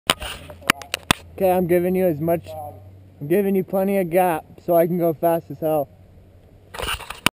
Okay, I'm giving you plenty of gap so I can go fast as hell.